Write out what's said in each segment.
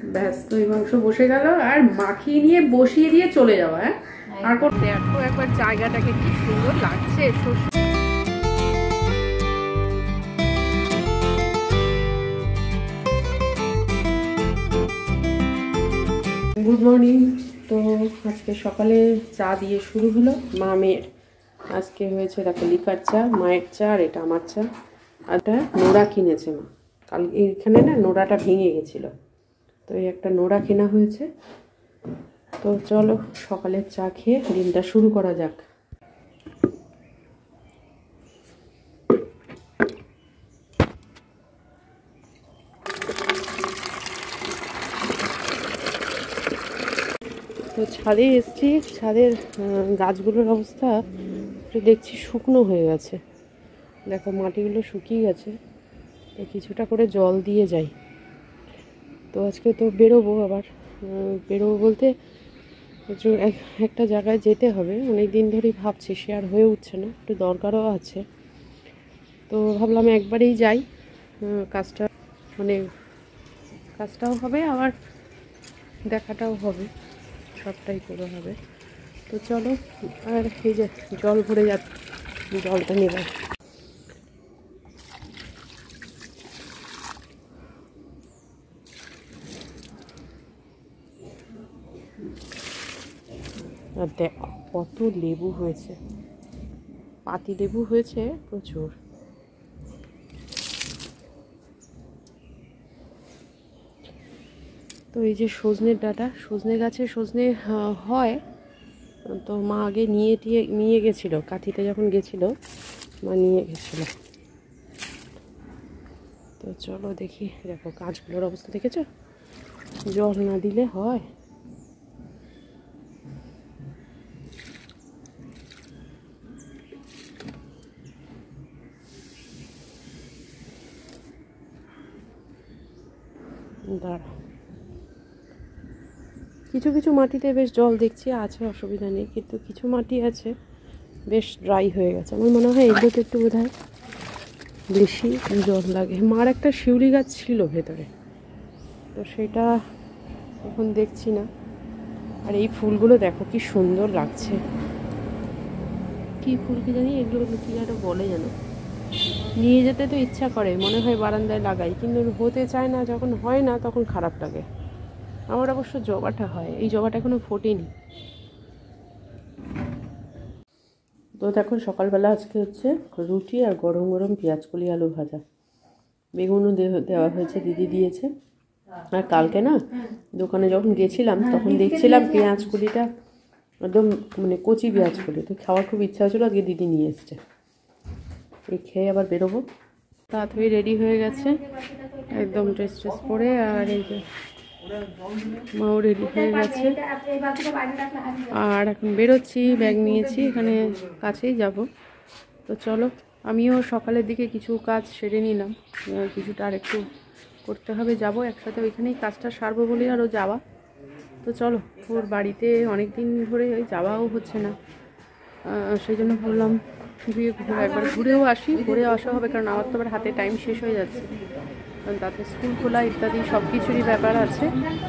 ব্যাস দই মাংস বসে গেল, আর মাখিয়ে নিয়ে বসিয়ে দিয়ে চলে যাওয়া। হ্যাঁ, আর দেখো একবার জায়গাটাকে কি সুন্দর লাগছে। Good morning. তো আজকে সকালে চা দিয়ে শুরু হলো মামের। আজকে হয়েছে দেখো লিকার চা, মায়ের চা, আর এটা আমার চা। আর এটা নোড়া কিনেছে মা, কাল এইখানে না নোড়াটা ভেঙে গেছিলো, তো এই একটা নোড়া কেনা হয়েছে। তো চলো সকালের চা খেয়ে দিনটা শুরু করা যাক। তো ছাদে এসছি, ছাদের গাছগুলোর অবস্থা দেখছি শুকনো হয়ে গেছে। দেখো মাটিগুলো শুকিয়ে গেছে, তো কিছুটা করে জল দিয়ে যাই। তো আজকে তো বেরোবো, আবার বেরোবো বলতে একটা জায়গায় যেতে হবে। অনেক দিন ধরেই ভাবছি, সে আর হয়ে উঠছে না, একটু দরকারও আছে। তো ভাবলাম একবারেই যাই, কাজটা মানে কাজটাও হবে, আবার দেখাটাও হবে, সবটাই করে হবে। তো চলো, আর এই যে জল ভরে যাচ্ছে, জলটা নেব। আর দেখো কত লেবু হয়েছে, পাতি লেবু হয়েছে প্রচুর। তো এই যে সজনের ডাঁটা, সজনে গাছে সজনে হয়, তো মা আগে নিয়ে গেছিলো, কাঁথিতে যখন গেছিলো মা নিয়ে গেছিলো। তো চলো দেখি। দেখো গাছগুলোর অবস্থা দেখেছো, জল না দিলে হয়। দাঁড়া, কিছু কিছু মাটিতে বেশ জল দেখছি আছে, অসুবিধা নেই, কিন্তু কিছু মাটি আছে বেশ ড্রাই হয়ে গেছে। আমার মনে হয় এগুলোতে একটু বোধহয় বেশি জল লাগে। মার একটা শিউলি গাছ ছিল ভেতরে, তো সেটা এখন দেখছি না। আর এই ফুলগুলো দেখো কি সুন্দর লাগছে, কি ফুল কি জানি, এগুলো কি যেন বলে যেন। নিয়ে যেতে তো ইচ্ছা করে, মনে হয় বারান্দায় লাগাই, কিন্তু হতে চায় না। যখন হয় না তখন খারাপ লাগে। আমার অবশ্য জবাটা হয়, এই জবাটা এখনো ফোটেনি। তো দেখো সকালবেলা আজকে হচ্ছে রুটি আর গরম গরম পেঁয়াজকলি আলু ভাজা, বেগুনও দেওয়া হয়েছে, দিদি দিয়েছে। আর কালকে না দোকানে যখন গেছিলাম তখন দেখছিলাম পেঁয়াজকলিটা একদম মানে কচি পেঁয়াজকলি, তো খাওয়ার খুব ইচ্ছা হচ্ছিলো, আজকে দিদি নিয়ে এসছে। এই খেয়ে আবার বেরোবো। তাড়াতাড়ি রেডি হয়ে গেছে, একদম ড্রেস পরে, আর এই যে মাও রেডি হয়ে গেছে। আর এখন বেরোচ্ছি, ব্যাগ নিয়েছি, এখানে কাছেই যাব। তো চলো, আমিও সকালের দিকে কিছু কাজ সেরে নিলাম, কিছুটা আর একটু করতে হবে, যাব একসাথে ওইখানেই কাজটা সারবো বলে আরও যাওয়া। তো চলো, ওর বাড়িতে অনেক দিন ধরে ওই যাওয়াও হচ্ছে না, সেই জন্য ভাবলাম একবার ঘুরেও আসি। ঘুরে আসা হবে, কারণ আমার তো আবার হাতে টাইম শেষ হয়ে যাচ্ছে, কারণ তাতে স্কুল খোলা ইত্যাদি সব কিছুরই ব্যাপার আছে।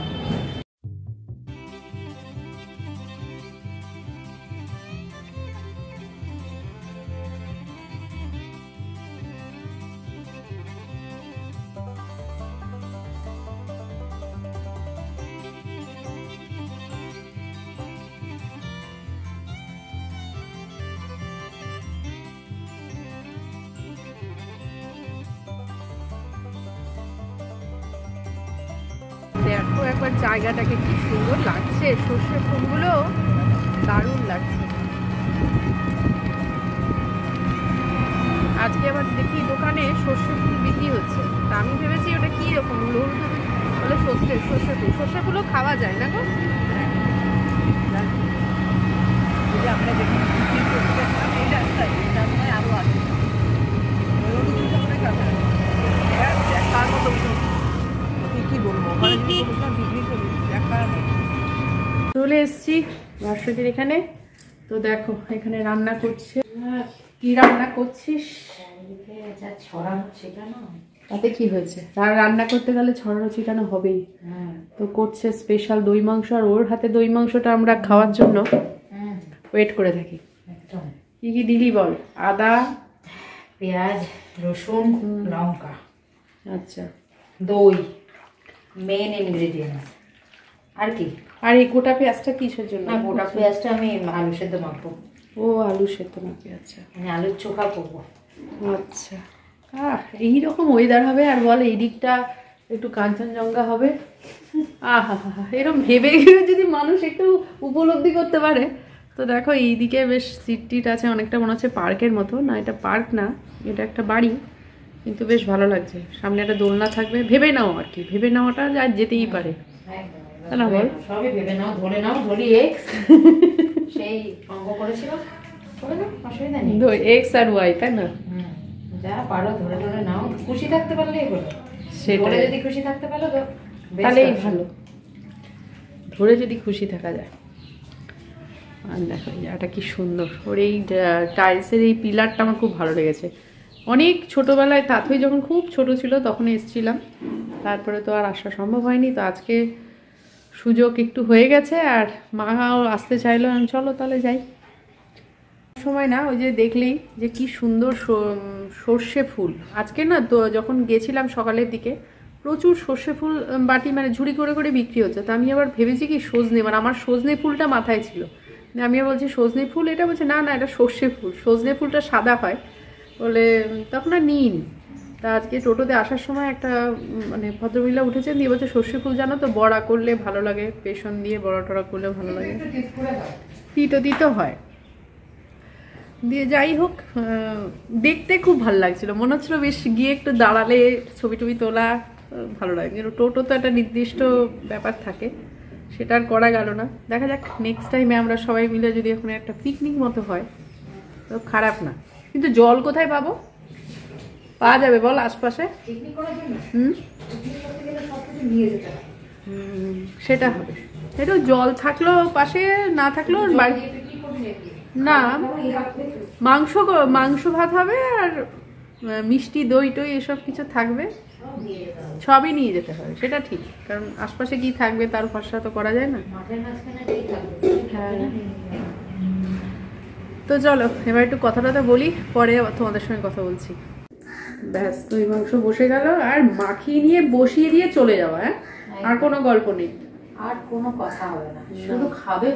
দেখো একবার জায়গাটাকে কি সুন্দর লাগছে, সর্ষে ফুলগুলো দারুণ লাগছে। আজকে আবার দেখি দোকানে সর্ষে ফুল বিক্রি হচ্ছে, তা আমি ভেবেছি ওটা কি রকম হলুদ বলে সর্ষে ফুল। সর্ষে ফুলও খাওয়া যায় না গো? আমরা দেখি আরো আছে তার মতো কি বলবো, চলে এসছি ভাস্বতীর এখানে। তো দেখো এখানে রান্না করছে। কি রান্না করছিস? ছড়া হচ্ছে কেন? তাতে কি হয়েছে, আর রান্না করতে গেলে ছড়ানো ছিটানো হবেই। তো করছে স্পেশাল দই মাংস, আর ওর হাতে দই মাংসটা আমরা খাওয়ার জন্য ওয়েট করে থাকি। কি কি দিলি বল? আদা, পেঁয়াজ, রসুন, লঙ্কা, আচ্ছা, দই মেন ইনগ্রেডিয়েন্টস। আর কি? আর এই গোটা পেঁয়াজটা কিসের জন্য? গোটা পেঁয়াজটা আমি আলু সেদ্ধ মাখবো। ও, আলু সেদ্ধ মাখবি, আচ্ছা। মানে আলুর চোখা করবো। আচ্ছা, এইরকম ওয়েদার হবে, আর বল এই দিকটা একটু কাঞ্চনজঙ্ঘা হবে। আহা হা হা, এরকম ভেবে গেলে যদি মানুষ একটু উপলব্ধি করতে পারে। তো দেখো এইদিকে বেশ সিট টিট আছে, অনেকটা মনে হচ্ছে পার্কের মতো। না, এটা পার্ক না, এটা একটা বাড়ি, কিন্তু বেশ ভালো লাগছে। সামনে একটা দোলনা থাকবে, ভেবে নাও আর কি, ভেবে নেওয়াটা যা যেতেই পারে, না বল? সবই ভেবে নাও, ধরে নাও, ধরি এক্স সেই অঙ্ক করেছিল, করে নাও, অসুবিধা নেই। এক্স আর ওয়াই, তাই না? যা পারো ধরে ধরে নাও, খুশি থাকতে পারলেই হলো। সেটা যদি খুশি থাকতে পারো তো তাহলেই ভালো, ধরে যদি খুশি থাকা যায়। আর দেখো এটা কি সুন্দর, ওর এই টাইলসের এই পিলারটা আমার খুব ভালো লেগেছে। অনেক ছোটোবেলায় তাথই যখন খুব ছোট ছিল তখন এসেছিলাম, তারপরে তো আর আসা সম্ভব হয়নি। তো আজকে সুযোগ একটু হয়ে গেছে, আর মাও আসতে চাইলো, আমি চলো তাহলে যাই। সময় না, ওই যে দেখলেই যে কি সুন্দর সর্ষে ফুল। আজকে না তো যখন গেছিলাম সকালের দিকে, প্রচুর সর্ষে ফুল বাটি মানে ঝুড়ি করে করে বিক্রি হচ্ছে। তো আমি আবার ভেবেছি কি সজনে, মানে আমার সজনে ফুলটা মাথায় ছিল, আমি বলছি সজনে ফুল এটা, বলছে না না এটা সর্ষে ফুল, সজনে ফুলটা সাদা হয় বলে, তখন আর নিইনি। তা আজকে টোটোতে আসার সময় একটা মানে ভদ্রমহিলা উঠেছেন, দিয়ে বলছে সর্ষে ফুল জানো তো, বড়া করলে ভালো লাগে, বেসন দিয়ে বড়া টড়া করলে ভালো লাগে, তিতো তিতো হয়। দিয়ে যাই হোক, দেখতে খুব ভালো লাগছিল, মনে হচ্ছিল বেশ গিয়ে একটু দাঁড়ালে ছবি টবি তোলা ভালো লাগে। কিন্তু টোটো তো একটা নির্দিষ্ট ব্যাপার থাকে, সেটা আর করা গেল না। দেখা যাক নেক্সট টাইমে আমরা সবাই মিলে যদি এখন একটা পিকনিক মতো হয় তো খারাপ না। কিন্তু জল কোথায় পাবো? পাওয়া যাবে বল আশপাশে? সেটা হবে, একটু জল থাকলো পাশে, না থাকলেও না, মাংস ভাত হবে, আর মিষ্টি দই টই এসব কিছু থাকবে, সবই নিয়ে যেতে হবে, সেটা ঠিক। কারণ আশপাশে কি থাকবে তার ভরসা তো করা যায় না। হ্যাঁ, তো চলো এবার একটু কথাটা বলি, পরে তোমাদের সঙ্গে কথা বলছি। ব্যাস, দই মাংস বসে গেল, আর মাখিয়ে নিয়ে বসিয়ে দিয়ে চলে যাওয়া। হ্যাঁ, আর কোনো গল্প নেই, আর কোনো কথা হবে না, শুধু খাবে,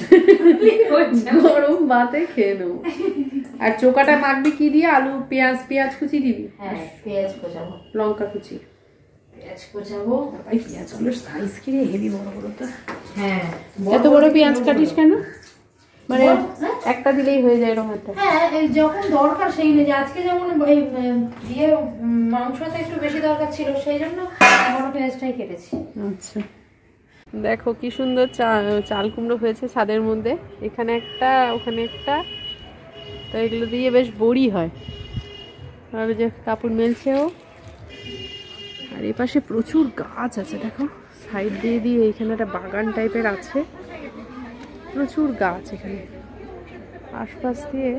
গরম ভাতে খেয়ে নেবো। আর চোকাটা মাখবি কি দিয়ে? আলু পেঁয়াজ কুচি দিবি? হ্যাঁ, পেঁয়াজ কোচাবো, লঙ্কা কুচি, পেঁয়াজ কোচাবো। ভাই পেঁয়াজগুলোর সাইজ কি রে, হেভি বড় বড় তো। হ্যাঁ, এত বড় পেঁয়াজ কাটিস কেন? মানে একটা দিলেই হয়ে যায় এরকম একটা? হ্যাঁ, যখন দরকার সেই অনুযায়ী। আজকে যেমন দিয়ে মাংসটা একটু বেশি দরকার ছিল, সেই জন্য বড় পেঁয়াজটাই কেটেছি। আচ্ছা, দেখো কি সুন্দর চাল কুমড়ো হয়েছে ছাদের মধ্যে, এখানে একটা ওখানে একটা। তো এগুলো দিয়ে বেশ বড়ি হয়। আর যে কাপড় মেলছেও, আর এ পাশে প্রচুর গাছ আছে দেখো, সাইড দিয়ে দিয়ে এখানে একটা বাগান টাইপের আছে, প্রচুর গাছ এখানে আশপাশ দিয়ে।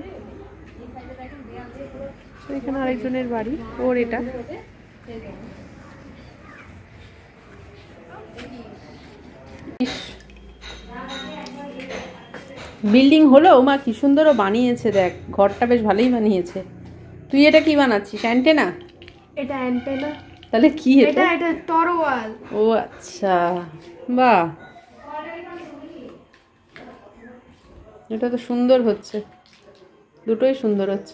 তো এখানে আরেকজনের বাড়ি, ওর এটা। বিল্ডিং হলো মা, কি সুন্দরও বানিয়েছে, দেখ ঘরটা বেশ ভালোই বানিয়েছে। তুই এটা কি বানাচ্ছিস? অ্যান্টেনা? এটা অ্যান্টেনা। তাহলে কি এটা? এটা তরোয়াল। ও আচ্ছা, বাহ, এটা তো সুন্দর হচ্ছে, দুটোই সুন্দর হচ্ছে।